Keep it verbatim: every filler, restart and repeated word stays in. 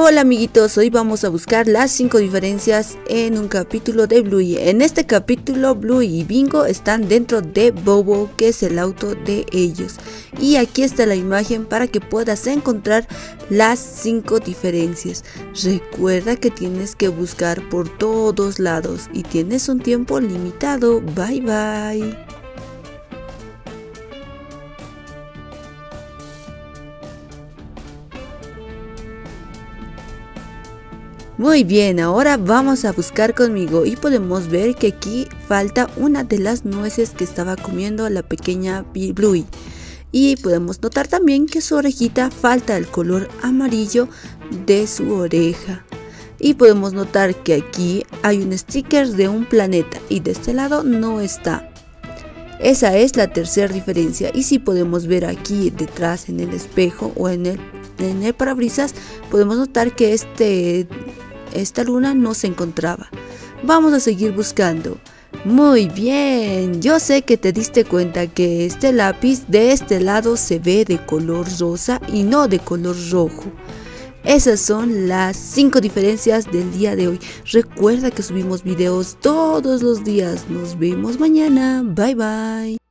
Hola amiguitos, hoy vamos a buscar las cinco diferencias en un capítulo de Bluey. En este capítulo Bluey y Bingo están dentro de Bobo, que es el auto de ellos. Y aquí está la imagen para que puedas encontrar las cinco diferencias. Recuerda que tienes que buscar por todos lados y tienes un tiempo limitado. Bye bye. Muy bien, ahora vamos a buscar conmigo y podemos ver que aquí falta una de las nueces que estaba comiendo la pequeña Bluey. Y podemos notar también que su orejita falta el color amarillo de su oreja. Y podemos notar que aquí hay un sticker de un planeta y de este lado no está. Esa es la tercera diferencia. Y si podemos ver aquí detrás en el espejo o en el, en el parabrisas, podemos notar que este... esta luna no se encontraba. Vamos a seguir buscando. Muy bien, yo sé que te diste cuenta que este lápiz de este lado se ve de color rosa y no de color rojo. Esas son las cinco diferencias del día de hoy. Recuerda que subimos videos todos los días. Nos vemos mañana. Bye bye.